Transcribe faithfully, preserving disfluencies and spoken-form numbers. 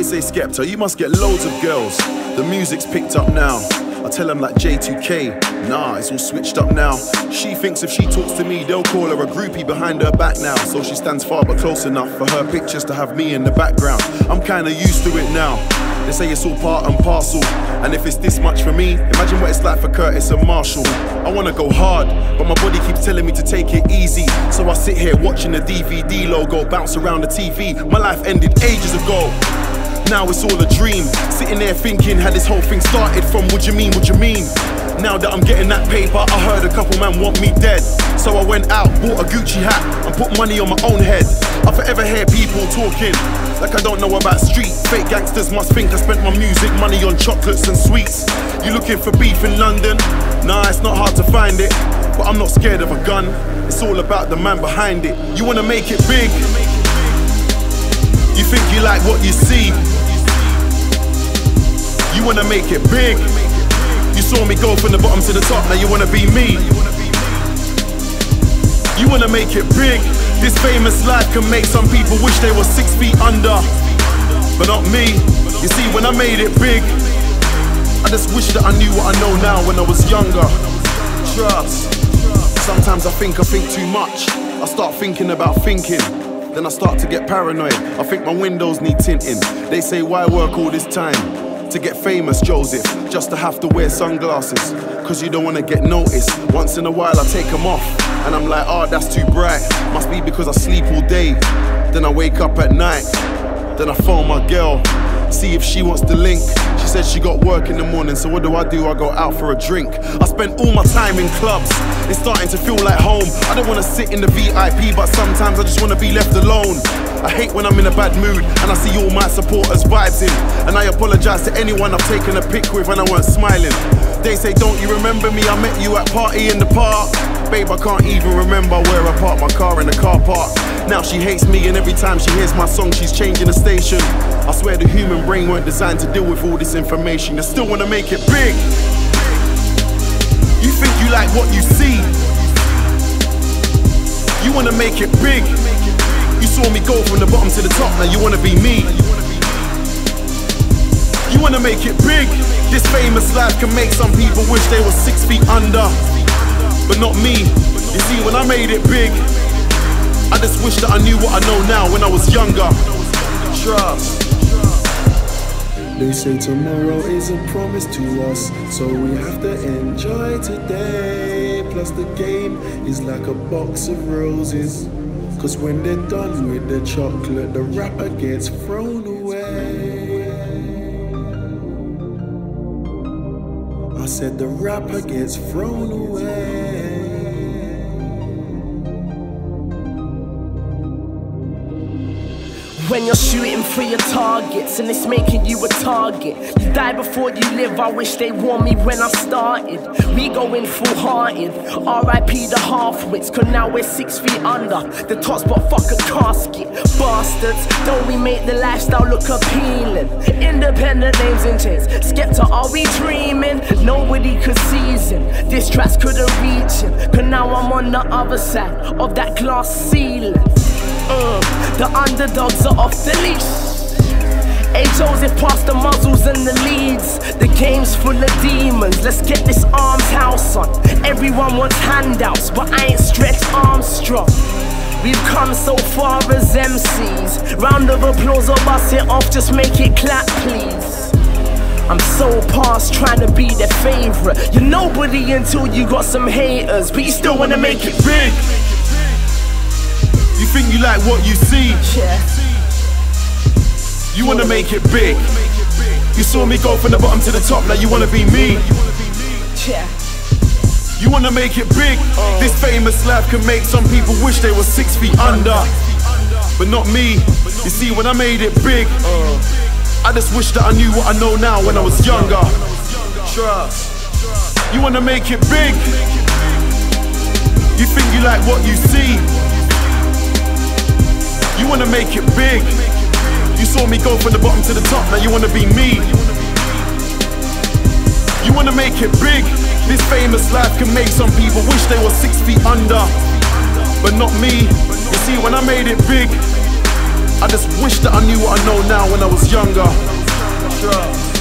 say, Skepta, you must get loads of girls. The music's picked up now. I tell them like J two K, nah, it's all switched up now. She thinks if she talks to me, they'll call her a groupie behind her back now. So she stands far but close enough for her pictures to have me in the background. I'm kinda used to it now. They say it's all part and parcel. And if it's this much for me, imagine what it's like for Curtis and Marshall. I wanna go hard, but my body keeps telling me to take it easy. So I sit here watching the D V D logo bounce around the T V. My life ended ages ago. Now it's all a dream. Sitting there thinking how this whole thing started from. What you mean, what you mean? Now that I'm getting that paper, I heard a couple man want me dead. So I went out, bought a Gucci hat and put money on my own head. I forever hear people talking like I don't know about street. Fake gangsters must think I spent my music money on chocolates and sweets. You looking for beef in London? Nah, it's not hard to find it. But I'm not scared of a gun. It's all about the man behind it. You wanna make it big? You think you like what you see? You wanna make it big? You saw me go from the bottom to the top, now you wanna be me. You wanna make it big? This famous life can make some people wish they were six feet under, but not me. You see, when I made it big, I just wish that I knew what I know now when I was younger. Trust. Sometimes I think I think too much. I start thinking about thinking. Then I start to get paranoid. I think my windows need tinting. They say, why work all this time to get famous, Joseph? Just to have to wear sunglasses, cause you don't wanna get noticed. Once in a while I take them off, and I'm like, oh, that's too bright. Must be because I sleep all day. Then I wake up at night. Then I phone my girl, see if she wants to link. She said she got work in the morning, so what do I do? I go out for a drink. I spend all my time in clubs. It's starting to feel like home. I don't wanna sit in the V I P, but sometimes I just wanna be left alone. I hate when I'm in a bad mood and I see all my supporters vibes in. And I apologize to anyone I've taken a pic with when I weren't smiling. They say, don't you remember me? I met you at party in the park. Babe, I can't even remember where I parked my car in the car park. Now she hates me, and every time she hears my song, she's changing the station. I swear the human brain weren't designed to deal with all this information. You still wanna make it big? You think you like what you see? You wanna make it big? You saw me go from the bottom to the top, now you wanna be me. You wanna make it big? This famous life can make some people wish they were six feet under, but not me. You see, when I made it big, I just wish that I knew what I know now when I was younger. Trust. They say tomorrow isn't promised to us, so we have to enjoy today. Plus the game is like a box of roses, cause when they're done with the chocolate, the wrapper gets thrown away. I said the wrapper gets thrown away. When you're shooting for your targets and it's making you a target, you die before you live. I wish they warned me when I started. We going full-hearted, R I P the half-wits, cause now we're six feet under the tops, but fuck a casket. Bastards, don't we make the lifestyle look appealing? Independent names in chains, Skepta, are we dreaming? Nobody could season, this tracks couldn't reach him, cause now I'm on the other side of that glass ceiling. Uh, the underdogs are off the leash. Hey Joseph passed the muzzles and the leads. The game's full of demons, let's get this arms house on. Everyone wants handouts, but I ain't Stretch Armstrong. We've come so far as M Cs. Round of applause or bust it off, just make it clap please. I'm so past trying to be their favorite. You're nobody until you got some haters, but you still wanna make it big. You think you like what you see? Yeah. You wanna make it big? You saw me go from the bottom to the top, now you wanna be me. Yeah. You wanna make it big? Uh. This famous life can make some people wish they were six feet under, but not me. You see, when I made it big, uh. I just wish that I knew what I know now when I was younger. Trust. You wanna make it big? You think you like what you see? You wanna make it big? You saw me go from the bottom to the top, now you wanna be me. You wanna make it big? This famous life can make some people wish they were six feet under, but not me. You see, when I made it big, I just wish that I knew what I I know now when I was younger. Sure.